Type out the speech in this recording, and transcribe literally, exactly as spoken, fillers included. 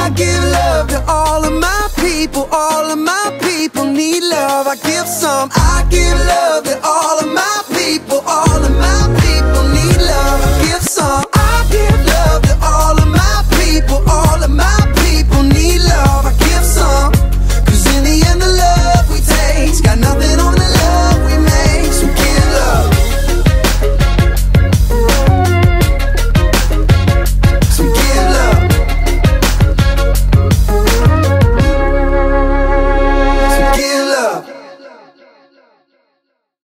I give love to all of my people. All of my people need love. I give some. I give love to all of my